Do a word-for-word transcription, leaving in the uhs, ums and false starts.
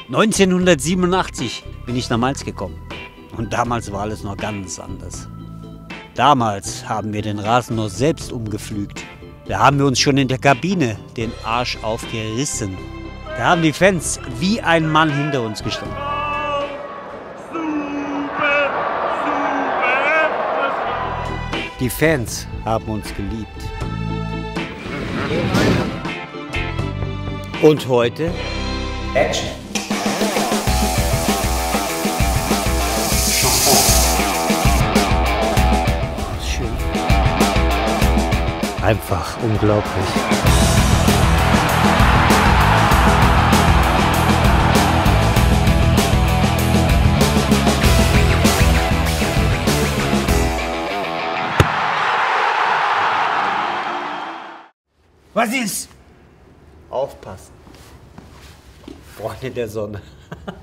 neunzehnhundertsiebenundachtzig bin ich nach Mainz gekommen. Und damals war alles noch ganz anders. Damals haben wir den Rasen noch selbst umgepflügt. Da haben wir uns schon in der Kabine den Arsch aufgerissen. Da haben die Fans wie ein Mann hinter uns gestanden. Die Fans haben uns geliebt. Und heute? Action. Schön. Einfach unglaublich. Was ist? Aufpassen. Freunde der Sonne.